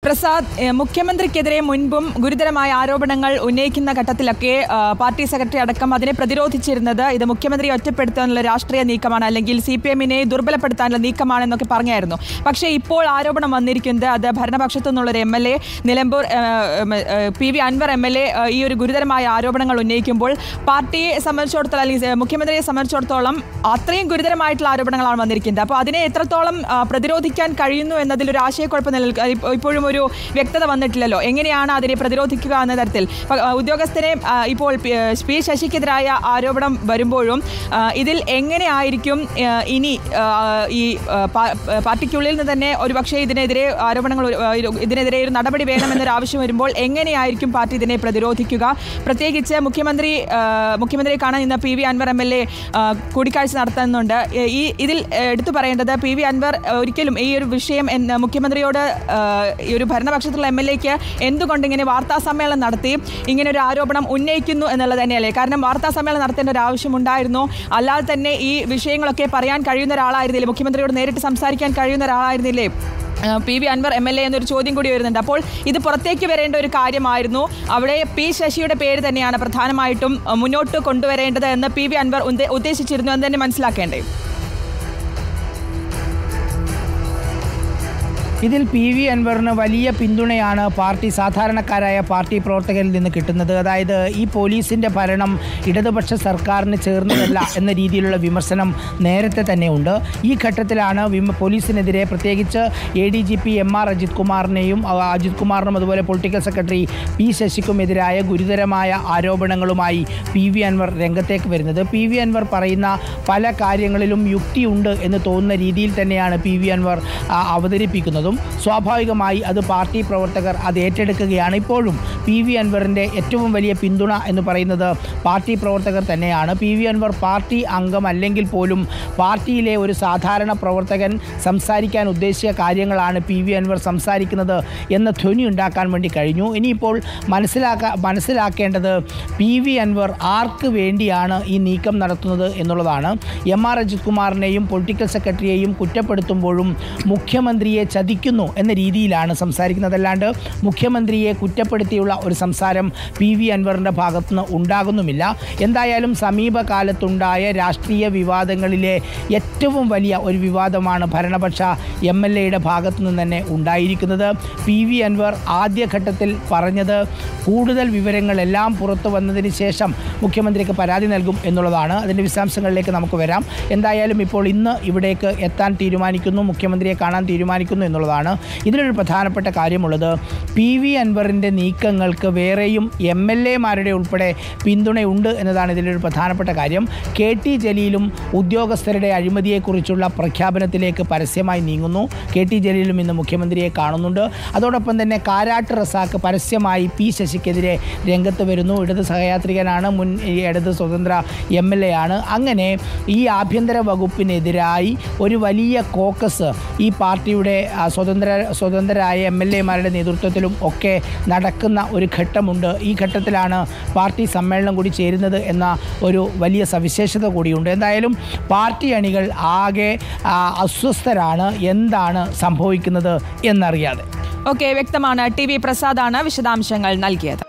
പ്രസാദ്, മുഖ്യമന്ത്രിക്കെതിരെ മുൻപും ഗുരുതരമായ ആരോപണങ്ങൾ ഉന്നയിക്കുന്ന ഘട്ടത്തിലൊക്കെ പാർട്ടി സെക്രട്ടറി അടക്കം അതിനെ പ്രതിരോധിച്ചിരുന്നത് ഇത് മുഖ്യമന്ത്രിയെ ഒറ്റപ്പെടുത്താനുള്ള രാഷ്ട്രീയ നീക്കമാണ്, അല്ലെങ്കിൽ CPM-നെ ദുർബലപ്പെടുത്താനുള്ള നീക്കമാണെന്നൊക്കെ പറഞ്ഞായിരുന്നു. പക്ഷേ ഇപ്പോൾ ആരോപണം വന്നിരിക്കുന്നത് അത് ഭരണപക്ഷത്തു നിന്നുള്ളൊരു MLA, Nilambur PV Anwar MLA ഈ ഒരു ഗുരുതരമായ ആരോപണങ്ങൾ ഉന്നയിക്കുമ്പോൾ പാർട്ടിയെ സംബന്ധിച്ചിടത്തോളം അല്ലെങ്കിൽ മുഖ്യമന്ത്രിയെ സംബന്ധിച്ചിടത്തോളം അത്രയും ഗുരുതരമായിട്ടുള്ള ആരോപണങ്ങളാണ് വന്നിരിക്കുന്നത്. അപ്പോൾ അതിനെ എത്രത്തോളം പ്രതിരോധിക്കാൻ കഴിയുന്നു എന്നതിലൊരു ആശയക്കുഴപ്പം ഇപ്പോഴും ഒരു വ്യക്തത വന്നിട്ടില്ലല്ലോ. എങ്ങനെയാണ് അതിനെ പ്രതിരോധിക്കുക എന്ന തരത്തിൽ ഉദ്യോഗസ്ഥരെ ഇപ്പോൾ പി ശശിക്കെതിരായ ആരോപണം വരുമ്പോഴും ഇതിൽ എങ്ങനെയായിരിക്കും ഇനി ഈ പാർട്ടിക്കുള്ളിൽ നിന്ന് തന്നെ ഒരുപക്ഷെ ഇതിനെതിരെ ഇതിനെതിരെ ഒരു നടപടി വേണമെന്നൊരു ആവശ്യം വരുമ്പോൾ എങ്ങനെയായിരിക്കും പാർട്ടി ഇതിനെ പ്രതിരോധിക്കുക? പ്രത്യേകിച്ച് മുഖ്യമന്ത്രിയെ കാണാൻ ഇന്ന് PV അൻവർ MLA കൂടിക്കാഴ്ച നടത്തുന്നുണ്ട്. ഇതിൽ എടുത്തു പറയേണ്ടത് PV അൻവർ ഒരിക്കലും ഈ ഒരു വിഷയം മുഖ്യമന്ത്രിയോട് ഈ ഒരു ഭരണപക്ഷത്തുള്ള MLA-ക്ക് എന്തുകൊണ്ട് ഇങ്ങനെ വാർത്താ സമ്മേളനം നടത്തി ഇങ്ങനെ ഒരു ആരോപണം ഉന്നയിക്കുന്നു എന്നുള്ളത് തന്നെയല്ലേ? കാരണം വാർത്താ സമ്മേളനം നടത്തേണ്ട ഒരു ആവശ്യമുണ്ടായിരുന്നു. അല്ലാതെ തന്നെ ഈ വിഷയങ്ങളൊക്കെ പറയാൻ കഴിയുന്ന ഒരാളായിരുന്നില്ലേ, മുഖ്യമന്ത്രിയോട് നേരിട്ട് സംസാരിക്കാൻ കഴിയുന്ന ഒരാളായിരുന്നില്ലേ PV അൻവർ MLA എന്നൊരു ചോദ്യം കൂടി വരുന്നുണ്ട്. അപ്പോൾ ഇത് പുറത്തേക്ക് വരേണ്ട ഒരു കാര്യമായിരുന്നു. അവിടെ P ശശിയുടെ പേര് തന്നെയാണ് പ്രധാനമായിട്ടും മുന്നോട്ട് കൊണ്ടുവരേണ്ടത് എന്ന് PV അൻവർ ഉദ്ദേശിച്ചിരുന്നു എന്ന് തന്നെ മനസ്സിലാക്കേണ്ടേ? ഇതിൽ PV അൻവറിന് വലിയ പിന്തുണയാണ് സാധാരണക്കാരായ പാർട്ടി പ്രവർത്തകരിൽ നിന്ന് കിട്ടുന്നത്. അതായത് ഈ പോലീസിൻ്റെ ഭരണം ഇടതുപക്ഷ സർക്കാരിന് ചേർന്നതല്ല എന്ന രീതിയിലുള്ള വിമർശനം നേരത്തെ തന്നെ ഉണ്ട്. ഈ ഘട്ടത്തിലാണ് പോലീസിനെതിരെ പ്രത്യേകിച്ച് ADGP MR അജിത് കുമാറിനും അതുപോലെ പൊളിറ്റിക്കൽ സെക്രട്ടറി P ശശിക്കും എതിരായ ഗുരുതരമായ ആരോപണങ്ങളുമായി PV അൻവർ രംഗത്തേക്ക് വരുന്നത്. PV അൻവർ പറയുന്ന പല കാര്യങ്ങളിലും യുക്തിയുണ്ട് എന്ന് തോന്നുന്ന രീതിയിൽ തന്നെയാണ് PV അൻവർ അവതരിപ്പിക്കുന്നത്. സ്വാഭാവികമായി അത് പാർട്ടി പ്രവർത്തകർ അത് ഏറ്റെടുക്കുകയാണ്. ഇപ്പോഴും PV അൻവറിൻ്റെ ഏറ്റവും വലിയ പിന്തുണ എന്ന് പറയുന്നത് പാർട്ടി പ്രവർത്തകർ തന്നെയാണ്. PV അൻവർ പാർട്ടി അംഗമല്ലെങ്കിൽ പോലും പാർട്ടിയിലെ ഒരു സാധാരണ പ്രവർത്തകൻ സംസാരിക്കാൻ ഉദ്ദേശിച്ച കാര്യങ്ങളാണ് PV അൻവർ സംസാരിക്കുന്നത് എന്ന ധ്വനി ഉണ്ടാക്കാൻ വേണ്ടി കഴിഞ്ഞു. ഇനിയിപ്പോൾ മനസ്സിലാക്കേണ്ടത് PV അൻവർ ആർക്ക് വേണ്ടിയാണ് ഈ നീക്കം നടത്തുന്നത് എന്നുള്ളതാണ്. MR അജിത് കുമാറിനെയും പൊളിറ്റിക്കൽ സെക്രട്ടറിയെയും കുറ്റപ്പെടുത്തുമ്പോഴും മുഖ്യമന്ത്രിയെ ചതിക്കുന്നു എന്ന രീതിയിലാണ് സംസാരിക്കുന്നത്. അല്ലാണ്ട് മുഖ്യമന്ത്രിയെ കുറ്റപ്പെടുത്തിയുള്ള ഒരു സംസാരം PV അൻവറിൻ്റെ ഭാഗത്തുനിന്ന് ഉണ്ടാകുന്നുമില്ല. എന്തായാലും സമീപകാലത്തുണ്ടായ രാഷ്ട്രീയ വിവാദങ്ങളിലെ ഏറ്റവും വലിയ ഒരു വിവാദമാണ് ഭരണപക്ഷ MLA-യുടെ ഭാഗത്തു നിന്ന് തന്നെ ഉണ്ടായിരിക്കുന്നത്. PV അൻവർ ആദ്യഘട്ടത്തിൽ പറഞ്ഞത് കൂടുതൽ വിവരങ്ങളെല്ലാം പുറത്തു വന്നതിന് ശേഷം മുഖ്യമന്ത്രിക്ക് പരാതി നൽകും എന്നുള്ളതാണ്. അതിൻ്റെ വിശദാംശങ്ങളിലേക്ക് നമുക്ക് വരാം. എന്തായാലും ഇപ്പോൾ ഇന്ന് ഇവിടേക്ക് എത്താൻ തീരുമാനിക്കുന്നു, മുഖ്യമന്ത്രിയെ കാണാൻ തീരുമാനിക്കുന്നു എന്നുള്ളതാണ്. ഇതിലൊരു പ്രധാനപ്പെട്ട കാര്യമുള്ളത് PV അൻവറിൻ്റെ നീക്കങ്ങൾക്ക് വേറെയും MLA-മാരുടെ ഉൾപ്പെടെ പിന്തുണയുണ്ട് എന്നതാണ് ഇതിലൊരു പ്രധാനപ്പെട്ട കാര്യം. KT ജലീലും ഉദ്യോഗസ്ഥരുടെ അഴിമതിയെക്കുറിച്ചുള്ള പ്രഖ്യാപനത്തിലേക്ക് പരസ്യമായി നീങ്ങുന്നു. KT ജലീലും ഇന്ന് മുഖ്യമന്ത്രിയെ കാണുന്നുണ്ട്. അതോടൊപ്പം തന്നെ കാരാട്ട് റസാക്ക് പരസ്യമായി P ശശിക്കെതിരെ രംഗത്ത് വരുന്നു. ഇടത് സഹയാത്രികനാണ്, മുൻ ഇടത് സ്വതന്ത്ര MLA ആണ്. അങ്ങനെ ഈ ആഭ്യന്തര വകുപ്പിനെതിരായി ഒരു വലിയ കോക്കസ് ഈ പാർട്ടിയുടെ സ്വതന്ത്രരായ MLA-മാരുടെ നേതൃത്വത്തിലും ഒക്കെ നടക്കുന്ന ഒരു ഘട്ടമുണ്ട്. ഈ ഘട്ടത്തിലാണ് പാർട്ടി സമ്മേളനം കൂടി ചേരുന്നത് എന്ന ഒരു വലിയ സവിശേഷത കൂടിയുണ്ട്. എന്തായാലും പാർട്ടി അണികൾ ആകെ അസ്വസ്ഥരാണ്, എന്താണ് സംഭവിക്കുന്നത് എന്നറിയാതെ. ഓക്കെ, വ്യക്തമാണ്. TV പ്രസാദാണ് വിശദാംശങ്ങൾ നൽകിയത്.